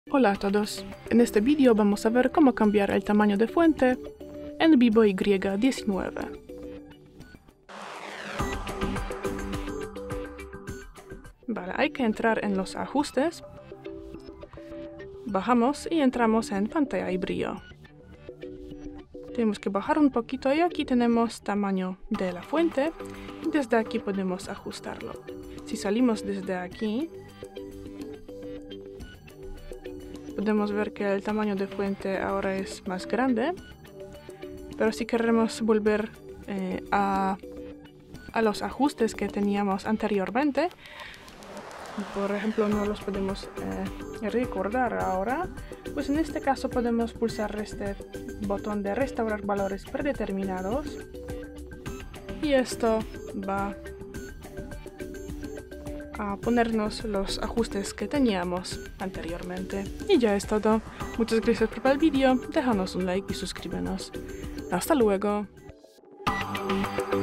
Hola a todos, en este vídeo vamos a ver cómo cambiar el tamaño de fuente en Vivo Y19. Vale, hay que entrar en los ajustes, bajamos y entramos en pantalla y brillo. Tenemos que bajar un poquito y aquí tenemos tamaño de la fuente y desde aquí podemos ajustarlo. Si salimos desde aquí, podemos ver que el tamaño de fuente ahora es más grande, pero si queremos volver a los ajustes que teníamos anteriormente, por ejemplo no los podemos recordar ahora, pues en este caso podemos pulsar este botón de restaurar valores predeterminados y esto va a ponernos los ajustes que teníamos anteriormente. Y ya es todo. Muchas gracias por ver el vídeo, déjanos un like y suscríbenos. Hasta luego.